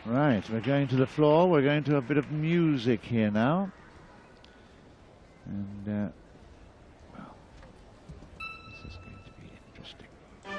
Right, we're going to the floor. We're going to a bit of music here now. And, well, this is going to be interesting.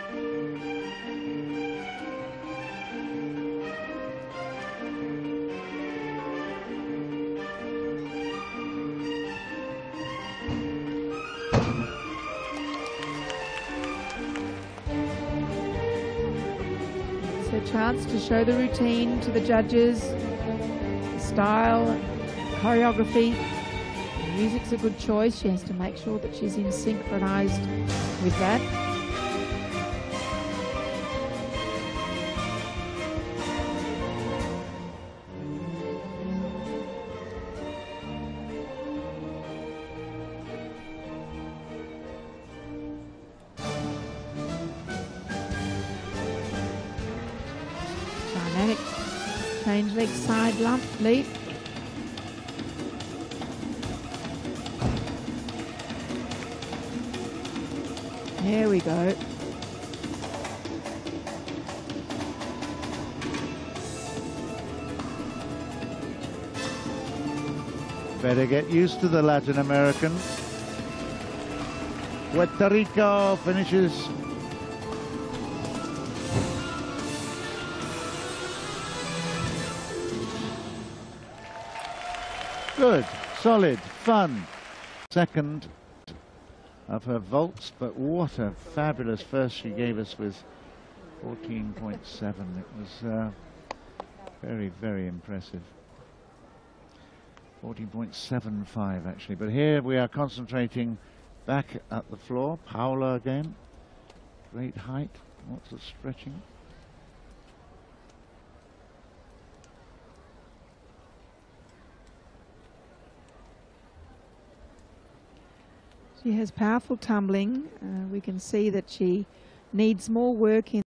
It's a chance to show the routine to the judges, the style, choreography. The music's a good choice. She has to make sure that she's in synchronized with that. Dynamic change leg side lump leap. There we go. Better get used to the Latin American. Puerto Rico finishes. Good, solid, fun. Second of her vaults, but what a fabulous first she gave us with 14.7. It was very, very impressive. 14.75 actually, but here we are concentrating back at the floor. Paula again, great height, lots of stretching. She has powerful tumbling. We can see that she needs more work in